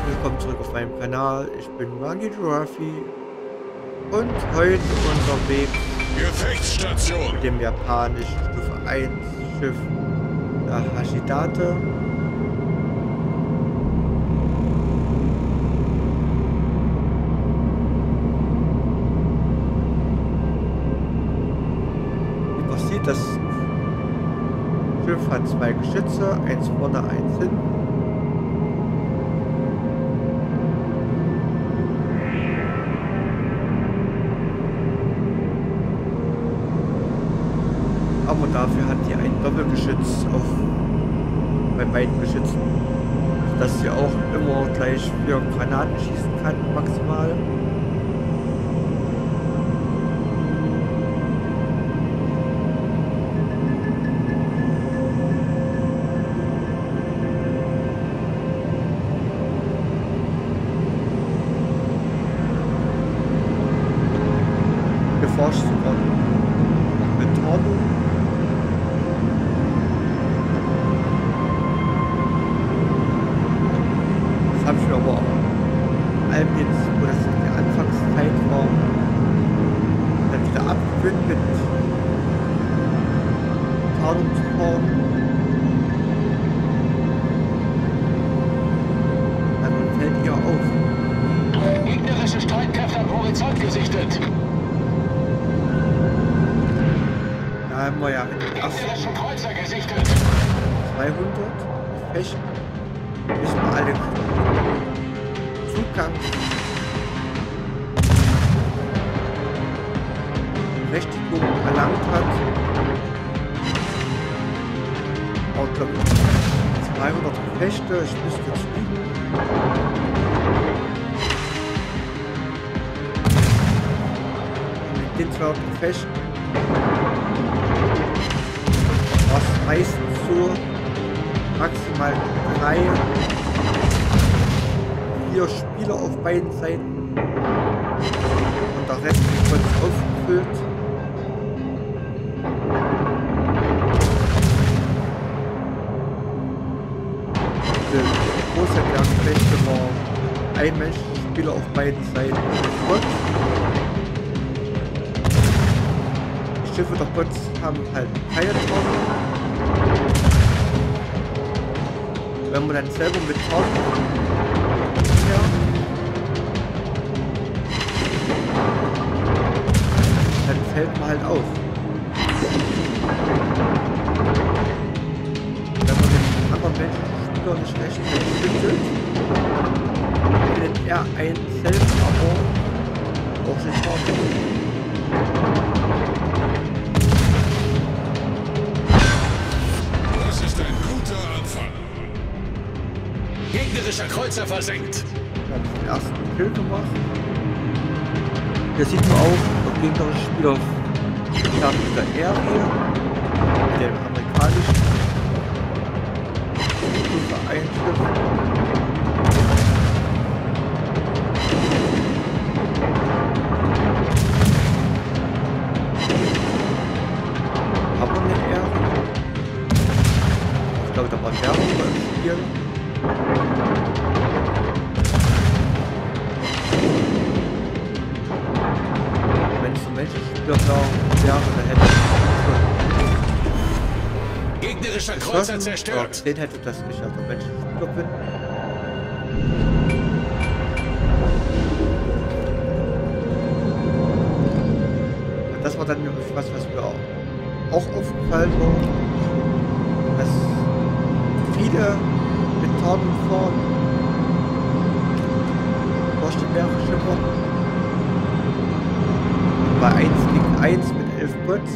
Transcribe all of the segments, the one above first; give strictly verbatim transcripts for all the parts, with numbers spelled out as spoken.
willkommen zurück auf meinem Kanal. Ich bin Magi Giraffe und heute unterwegs Gefechtsstation mit dem japanischen Stufe eins Schiff der Hashidate. Wie man sieht, das Schiff hat zwei Geschütze, eins vorne, eins hinten. Aber dafür hat die ein Doppelgeschütz auf bei beiden Geschützen, dass sie auch immer gleich vier Granaten schießen kann, maximal. Geforscht sogar mit Torben. Habe ich mir aber allem jetzt, wo das in der Anfangszeit war, dann wieder abgewöhnt mit Tarnung zu fahren. Dann fällt ihr auf. Gegnerische Streitkräfte am Horizont gesichtet. Da haben wir ja in den ersten Gegnerischen Kreuzer gesichtet. zweihundert Gefechten nicht mal alle Zugang Berechtigung erlangt hat. Auch glaube ich zweihundert Gefechte, ich müsste jetzt liegen. Mit den zweihundert Gefechten war es meistens so, maximal drei, vier Spieler auf beiden Seiten und der Rest wird aufgefüllt. Die große Bergfläche war ein Menschenspieler auf beiden Seiten und die Schiffe der Bots haben halt keine Tore. Wenn man dann selber mit Tauchen ja, dann fällt man halt auf. Wenn man den anderen Menschenspieler nicht rechtzeitig schüttelt, findet er einen selbst aber auch den Tauchen. Das ist ein guter Anfang. Gegnerischer Kreuzer versenkt. Ich habe den ersten Kill gemacht. Hier sieht man auch, der gegnerische Spieler startet mit der Aerie, mit dem amerikanischen Stufe eins Schiff. Haben wir eine Aerie? Ich glaube, da war Werbung beim Spiel. Wenn es ein Menschenspieler wäre, dann hätte ich Gegnerischer Kreuzer zerstört. den hätte das nicht, also Menschenspieler bin. Und das war dann nämlich was, was mir auch aufgefallen war, dass viele mit Tarnung fahren durch die Meeresschiffe. Bei eins gegen eins mit elf Bots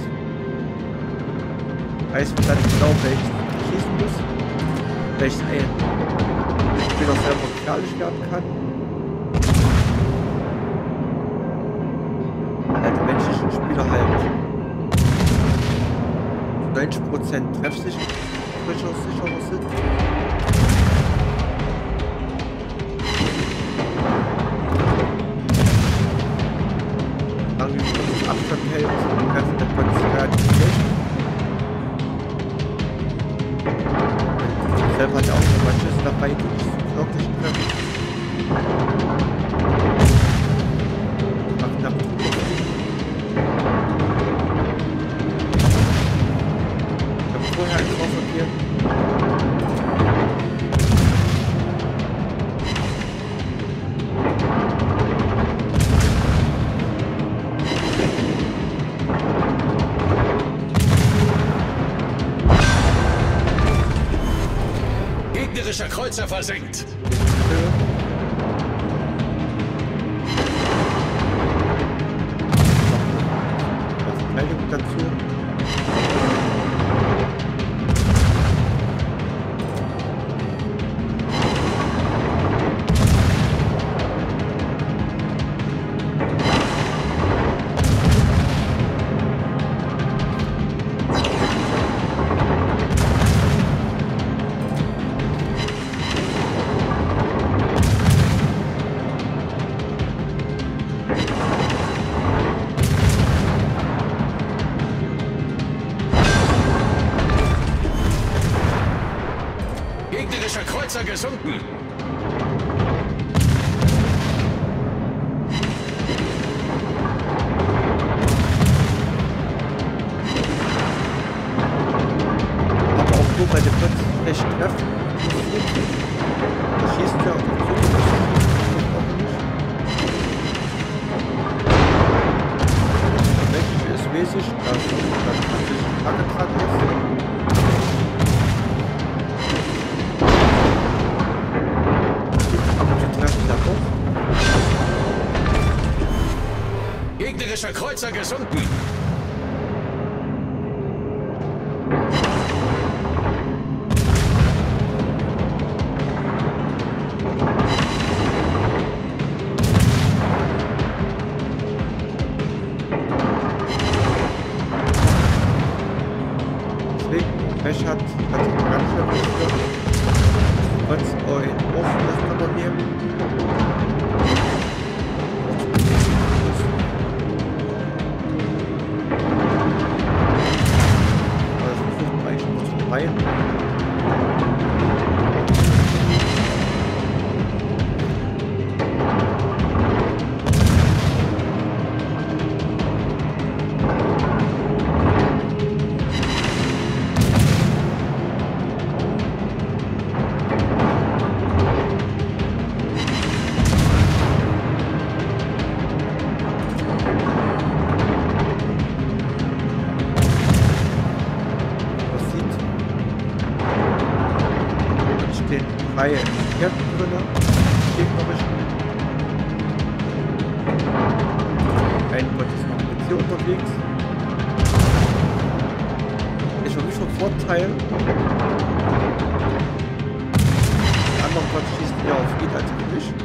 weiß man dann genau, welches schießen muss, welches ein Spieler selber gefährlich werden kann. Weil die menschlichen Spieler halt neunzig Prozent treffsicher sicherer sind. Solange man Abstand hält, treffen der Bots relativ schlecht. Selber hat er auch noch mal Schiss dabei, die nicht wirklich treffen. Kreuzer versenkt. Verteidigung dazu. Gegnerischer Kreuzer gesunken. Aber auch nur bei dem plötzlich treffen. Da schießt er auf den Zug. Tatsächlich ist wesentlich, dass das tatsächlich ein Tagetrad ist. Gegnerischer Kreuzer gesunken. Deswegen, Mesh hat, hat sich ganz schön gestört. Trotz euch offen das Unternehmen. Rein. Reihe Experten drin, gegnerischen. Ein Bot ist noch mit hier unterwegs. Ist für mich von Vorteil. Der andere Bot schießt eher auf ihn als auf mich.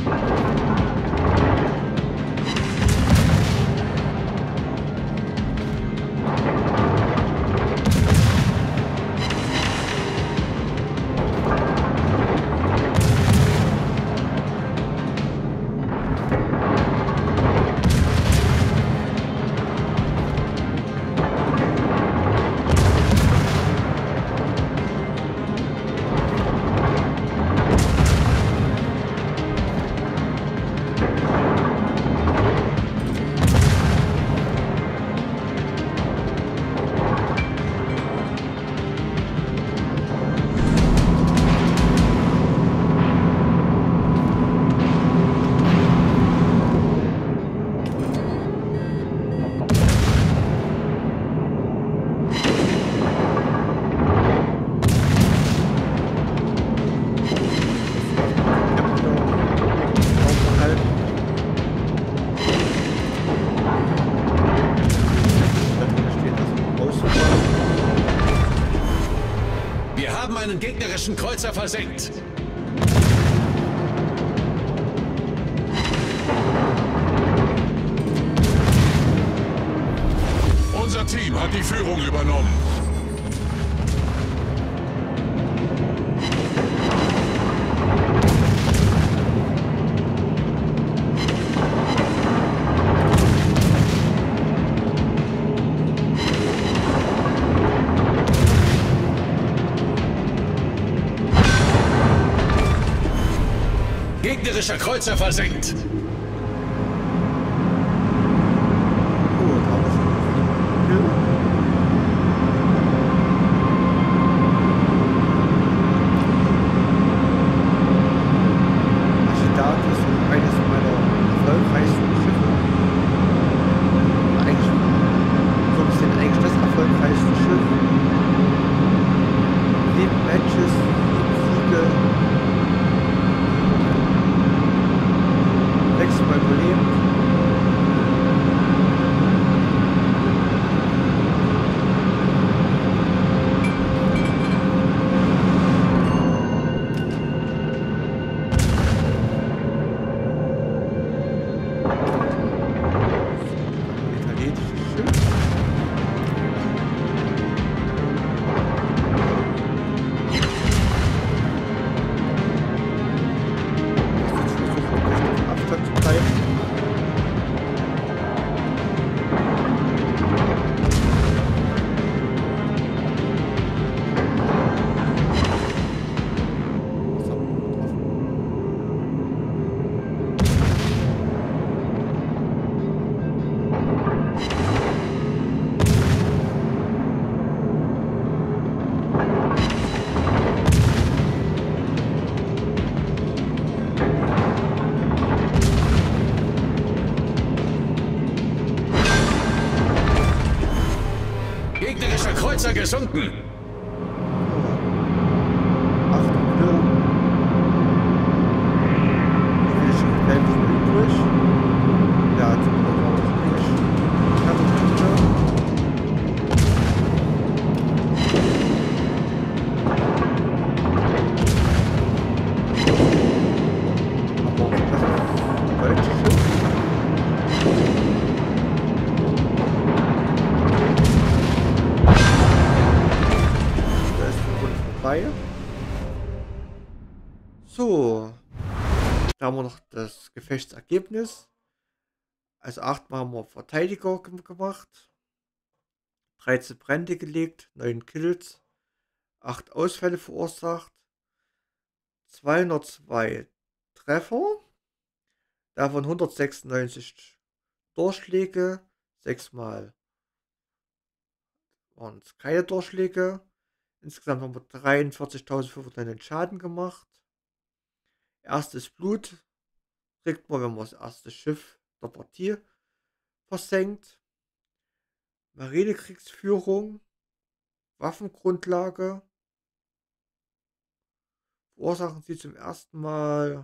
Einen gegnerischen Kreuzer versenkt. Unser Team hat die Führung übernommen. Gegnerischer Kreuzer versenkt. Matches, Siege, Kreuzer gesunken. acht Kilo. Wie viele Schiffe bleiben noch übrig? Ja, zum Glück auch nicht. Kanonenpunkte. Aber auch das deutsche Schiff. Da ist die Runde vorbei. So, da haben wir noch das Gefechtsergebnis. Also achtmal haben wir Verteidiger gem- gemacht, dreizehn Brände gelegt, neun Kills, acht Ausfälle verursacht, zweihundertzwei Treffer, davon hundertsechsundneunzig Durchschläge, sechs Mal waren es keine Durchschläge. Insgesamt haben wir dreiundvierzigtausendfünfhundert Schaden gemacht. Erstes Blut kriegt man, wenn man das erste Schiff der Partie versenkt. Marinekriegsführung, Waffengrundlage. Verursachen sie zum ersten Mal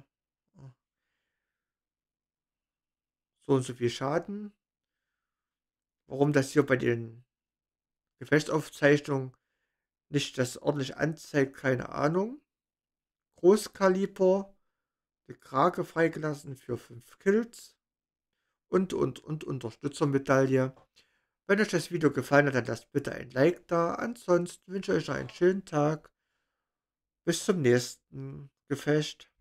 so und so viel Schaden. Warum das hier bei den Gefechtsaufzeichnungen nicht das ordentlich anzeigt, keine Ahnung. Großkaliber, die Krake freigelassen für fünf Kills. Und, und, und Unterstützermedaille. Wenn euch das Video gefallen hat, dann lasst bitte ein Like da. Ansonsten wünsche ich euch noch einen schönen Tag. Bis zum nächsten Gefecht.